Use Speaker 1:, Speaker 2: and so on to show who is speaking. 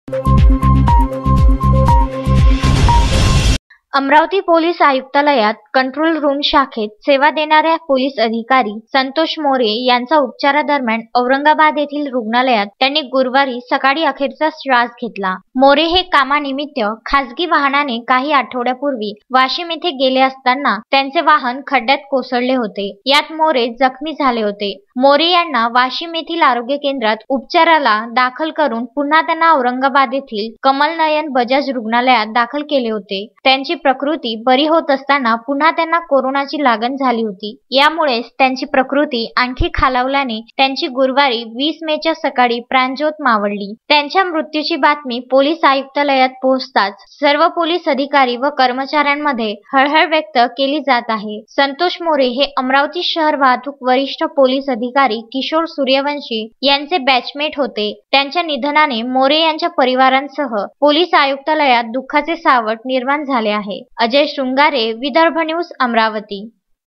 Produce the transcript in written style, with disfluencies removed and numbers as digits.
Speaker 1: Amravati police आयुक्तालयात control room शाखेत सेवा देणाऱ्या पोलीस अधिकारी संतोष मोरे यांचा उपचारादरम्यान औरंगाबाद येथील रुग्णालयात त्यांनी गुरुवारी सकाळी अखेरचा श्वास घेतला। मोरे हे कामानिमित्त खासगी वाहनाने काही आठवड्यापूर्वी वाशिम येथे गेले असताना त्यांचे वाहन खड्ड्यात कोसळले होते। यात मोरे जखमी झाले होते। मोरे यांना वाशिम येथील आरोग्य केंद्रात उपचाराला दाखल करून पुन्हा त्यांना औरंगाबाद येथील कमलनयन बजाज रुग्णालयात दाखल केले होते। त्यांची प्रकृती बरी होत असताना पुन्हा त्यांना कोरोनाची लागण झाली होती। यामुळेच त्यांची प्रकृती आणखी खालावल्याने त्यांची गुरुवारी 20 मेच्या सकाळी प्राणज्योत मावळली। त्यांच्या मृत्यूची बातमी पोलीस आयुक्तालयात पोहोचताच सर्व पोलीस अधिकारी व कर्मचाऱ्यांमध्ये हळहळ व्यक्त केली जात आहे। संतोष मोरे हे अमरावती शहर वाहतूक वरिष्ठ पोलीस अधिकारी किशोर सूर्यवंशी यांचे बॅचमेट होते। त्यांच्या निधनाने मोरे यांच्या परिवारांसह पोलीस आयुक्तालयात दुःखाचे सावट निर्माण झाले आहे। अजय शृंगारे, विदर्भ न्यूज, अमरावती।